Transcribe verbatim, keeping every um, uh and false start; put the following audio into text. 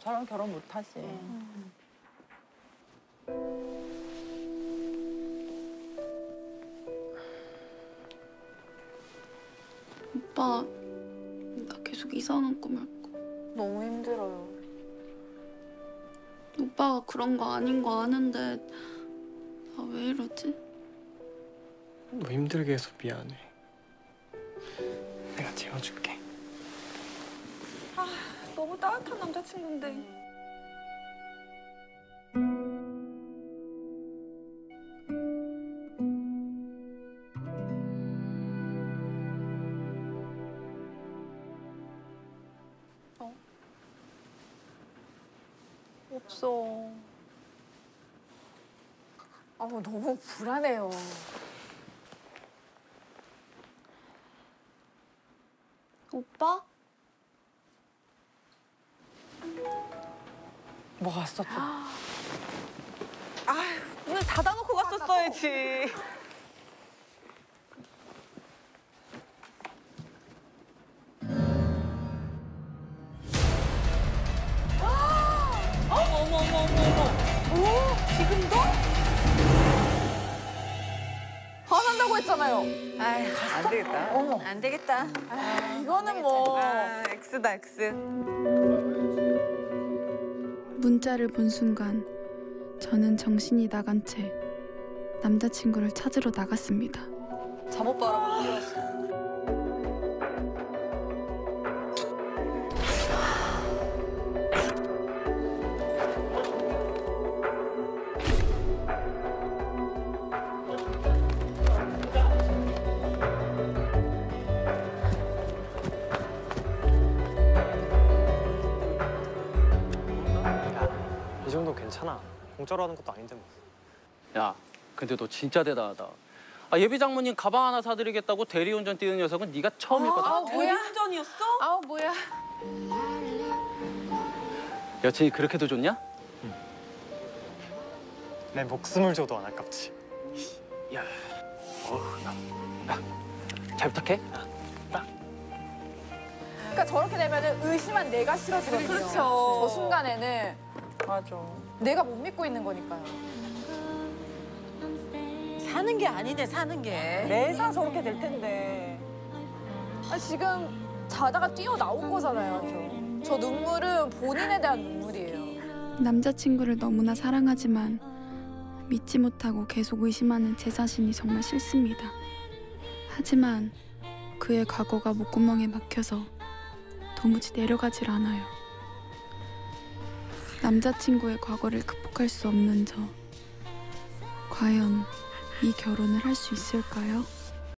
오빠랑 결혼 못하지. 음. 오빠, 나 계속 이상한 꿈을 꿔. 너무 힘들어요. 오빠가 그런 거 아닌 거 아는데 나 왜 이러지? 너 힘들게 해서 미안해. 내가 재워줄게. 아, 너무 따뜻한 남자친구인데. 어? 없어. 아, 너무 불안해요. 오빠? 뭐 갔어 또? 아휴, 문을 닫아놓고 갔었어야지. 어머, 어머, 어머, 어머, 어머. 오, 지금도? 화난다고 했잖아요. 아이, 안 되겠다. 어머. 안 되겠다. 아, 이거는 뭐. 아, X다, X. 문자를 본 순간 저는 정신이 나간 채 남자친구를 찾으러 나갔습니다. 잠옷 바라보고 뛰었어. 이 정도 괜찮아. 공짜로 하는 것도 아닌데 뭐. 야, 근데 너 진짜 대단하다. 아, 예비 장모님 가방 하나 사드리겠다고 대리운전 뛰는 녀석은 네가 처음이거든. 아, 대리운전이었어? 아우, 뭐야. 여친이 그렇게도 좋냐? 내 목숨을 줘도 안 아깝지. 야, 어, 야, 야, 잘 부탁해. 그러니까 저렇게 되면은 의심한 내가 싫어지거든요. 그렇죠. 저 순간에는 맞아. 내가 못 믿고 있는 거니까요. 사는 게 아니네, 사는 게. 매사 저렇게 될 텐데. 아, 지금 자다가 뛰어나온 거잖아요. 저. 저 눈물은 본인에 대한 눈물이에요. 남자친구를 너무나 사랑하지만 믿지 못하고 계속 의심하는 제 자신이 정말 싫습니다. 하지만 그의 과거가 목구멍에 막혀서 도무지 내려가질 않아요. 남자친구의 과거를 극복할 수 없는 저. 과연 이 결혼을 할 수 있을까요?